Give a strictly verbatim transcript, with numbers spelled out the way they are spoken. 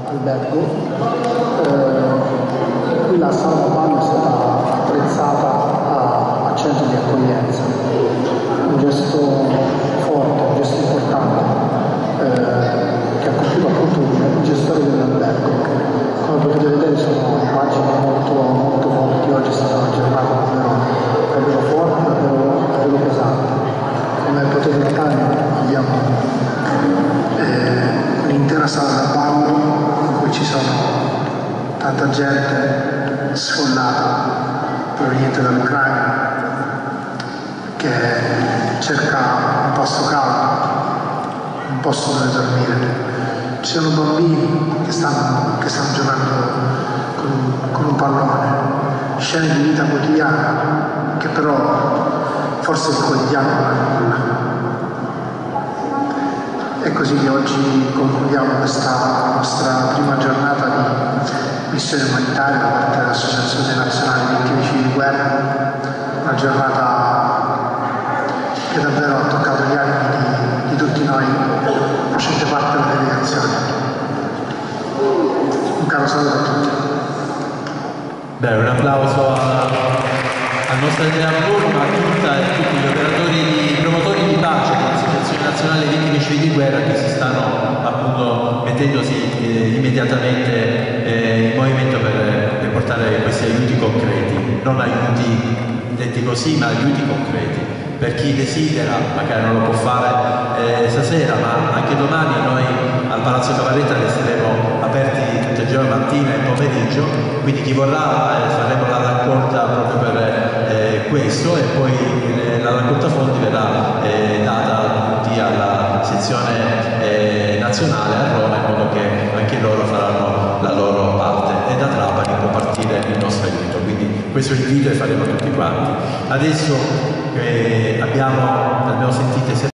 albergo, eh, in cui la sala bagno è stata attrezzata a, a centro di accoglienza. Un gesto forte, un gesto importante, eh, che ha colpito appunto il gestore dell'albergo. Come potete vedere sono immagini molto, molto forti. Oggi è stata una giornata davvero, davvero forte, davvero, davvero pesante. Come potete notare abbiamo eh, l'intera sala da ballo in cui ci sono tanta gente sfollata proveniente dall'Ucraina che cerca un posto caldo, un posto dove dormire. Ci sono bambini che stanno, che stanno giocando con, con un pallone, scene di vita quotidiana che però forse il quotidiano non è nulla. È così che oggi concludiamo questa nostra prima giornata di missione umanitaria da parte dell'Associazione Nazionale Vittime Civili di Guerra, una giornata che davvero ha toccato gli animi di, di tutti noi facente parte della delegazione. Un caro saluto a tutti. Beh, un applauso al nostro Andrea Bruno, ma a tutta e tutti gli operatori, i promotori di pace dell'Associazione Nazionale Vittime Civili di Guerra che si stanno appunto mettendosi eh, immediatamente eh, in movimento per, per portare questi aiuti concreti, non aiuti detti così, ma aiuti concreti. Per chi desidera, magari non lo può fare eh, stasera, ma anche domani noi al Palazzo Cavaretta resteremo aperti tutti i giorni, mattina e pomeriggio, quindi chi vorrà eh, faremo la raccolta proprio per eh, questo, e poi eh, la raccolta fondi verrà eh, data tutti alla sezione eh, nazionale a Roma, in modo che anche loro faranno la loro parte, e da Trapani può partire il nostro aiuto, quindi questo invito e faremo tutti quanti. Adesso eh, abbiamo, abbiamo sentito